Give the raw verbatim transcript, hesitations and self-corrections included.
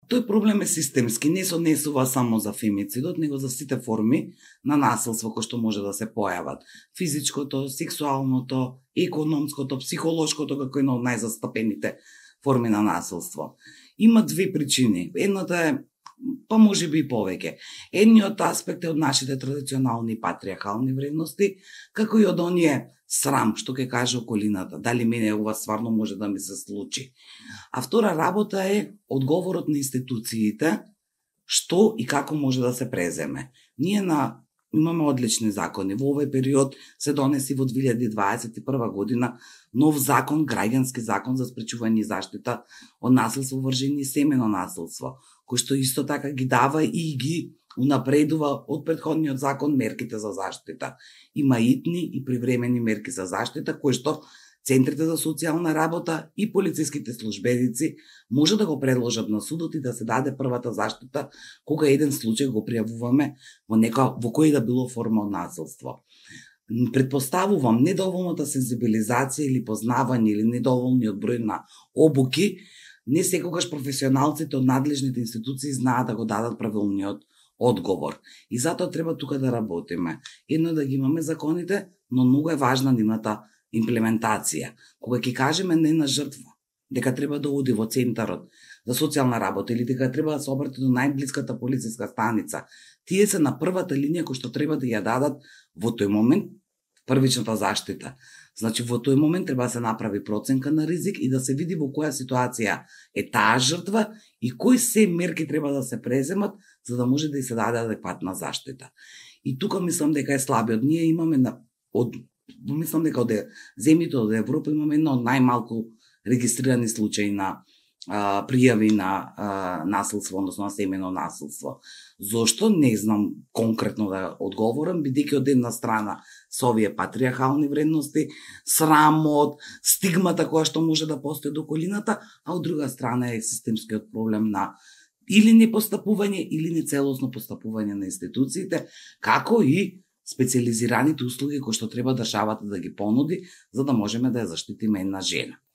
тој проблем е системски, не се однесува само за фемицидот, него за сите форми на насилство кои што може да се појават. Физичкото, сексуалното, економското, психолошкото како една од најзастапените форми на насилство. Има две причини. Едната е, па може би и повеќе. Едниот аспект е од нашите традиционални патриархални вредности, како и од оние срам што ќе каже околината, дали мене ова стварно може да ми се случи. А втора работа е одговорот на институциите, што и како може да се преземе. Ние на имаме одлични закони. Во овој период се донеси во две илјади дваесет и прва година нов закон, граѓански закон за спречување и заштита од насилство врз жени и семено насилство, кој што исто така ги дава и ги унапредува од претходниот закон мерките за заштита. Има итни и привремени мерки за заштита, кои што центрите за социјална работа и полициските службеници може да го предложат на судот и да се даде првата заштита кога еден случај го пријавуваме во нека во кој да било форма од насилство. Предпоставувам недоволната сензибилизација или познавање или недоволниот број на обуки, не секогаш професионалците од надлежните институции знаат да го дадат правилниот одговор. И затоа треба тука да работиме. Едно да ги имаме законите, но многу е важна нивната имплементација. Кога ќе кажеме не на жртва, дека треба да оди во центарот за социјална работа или дека треба да се обрати до најблиската полициска станица, тие се на првата линија кои што треба да ја дадат во тој момент првичната заштита. Значи во тој момент треба да се направи проценка на ризик и да се види во која ситуација е таа жртва и кои се мерки треба да се преземат за да може да и се даде адекватна заштита. И тука мислам дека е слабиот. Ние имаме на, од мислам дека од земјите од Европа имаме едно од најмалку регистрирани случаи на а, пријави на а, насилство, односно на семено насилство. Зошто? Не знам конкретно да одговорам, бидејќи од една страна со овие патриархални вредности, срамот, стигмата која што може да постои до околината, а од друга страна е системскиот проблем на или непостапување или нецелосно постапување на институциите, како и специализираните услуги кои што треба државата да ги понуди за да можеме да ја заштитиме една жена.